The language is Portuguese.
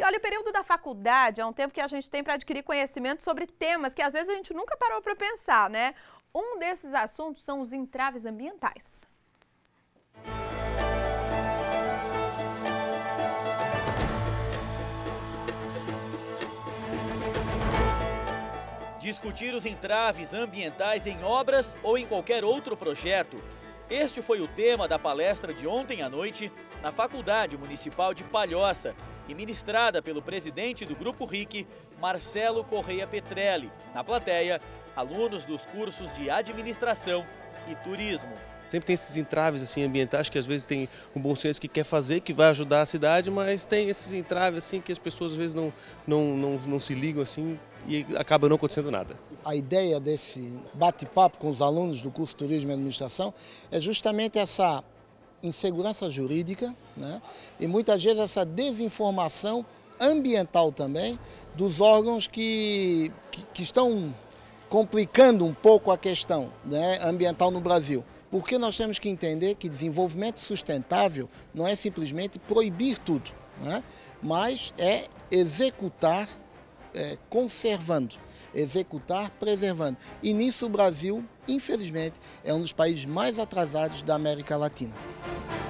E olha, o período da faculdade é um tempo que a gente tem para adquirir conhecimento sobre temas que às vezes a gente nunca parou para pensar, né? Um desses assuntos são os entraves ambientais. Discutir os entraves ambientais em obras ou em qualquer outro projeto. Este foi o tema da palestra de ontem à noite na Faculdade Municipal de Palhoça e ministrada pelo presidente do Grupo RIC, Marcelo Correia Petrelli. Na plateia, alunos dos cursos de Administração e Turismo. Sempre tem esses entraves assim, ambientais que às vezes tem um bom senso que quer fazer, que vai ajudar a cidade, mas tem esses entraves assim, que as pessoas às vezes não se ligam assim, e acaba não acontecendo nada. A ideia desse bate-papo com os alunos do curso de Turismo e Administração é justamente essa insegurança jurídica, né? E muitas vezes essa desinformação ambiental também dos órgãos que estão complicando um pouco a questão, né, ambiental no Brasil. Porque nós temos que entender que desenvolvimento sustentável não é simplesmente proibir tudo, né? Mas é executar conservando, executar preservando. E nisso o Brasil, infelizmente, é um dos países mais atrasados da América Latina.